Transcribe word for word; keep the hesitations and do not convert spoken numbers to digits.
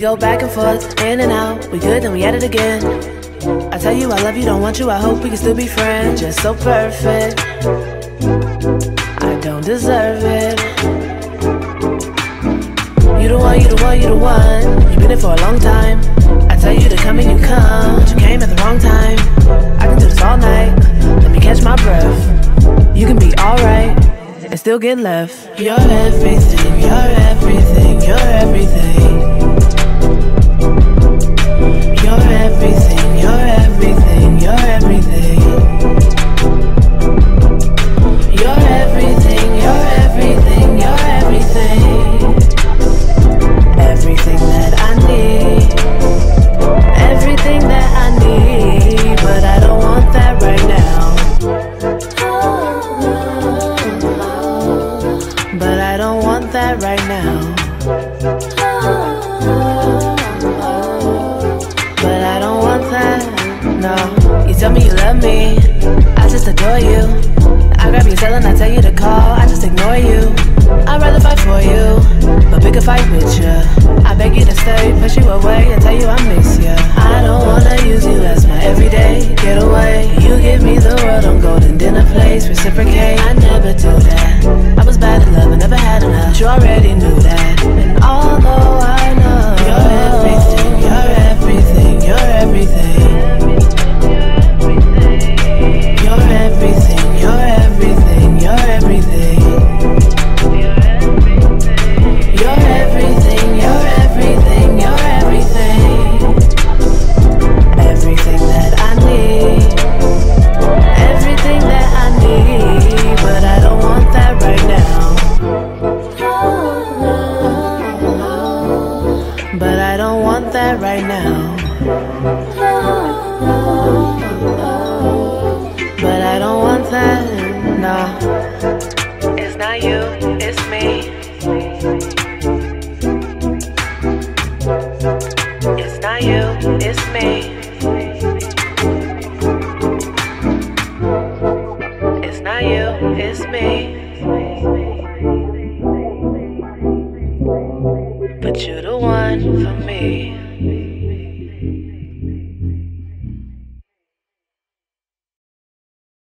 go back and forth, in and out. We good, then we at it again. I tell you I love you, don't want you, I hope we can still be friends. Just so perfect, I don't deserve it. You the one, you the one, you the one. You've been it for a long time. I tell you to come and you come, but you came at the wrong time. I can do this all night, let me catch my breath. You can be alright and still get left. You're everything, you're everything, you're everything. You're everything, you're everything, you're everything. You're everything, you're everything, you're everything. Everything that I need, everything that I need, but I don't want that right now. But I don't want that right now. But I don't want that, no. You tell me you love me, I just adore you. I grab your cell and I tell you to call, I just ignore you. I'd rather fight for you, but pick a fight with you. I beg you to stay, push you away and tell you I miss you. I don't wanna use you as my everyday getaway. You give me the world on golden dinner plates, reciprocate. I never do that. I was bad at love, I never had enough. You already knew that. And although I know you're everything, you're everything, you're everything. You're everything, you're everything, you're everything. You're everything, you're everything, you're everything. Everything that I need, everything that I need, but I don't want that right now. But I don't want that right now. But I don't want that, no. It's not you, it's me. It's not you, it's me. It's not you, it's me. But you're the one for me.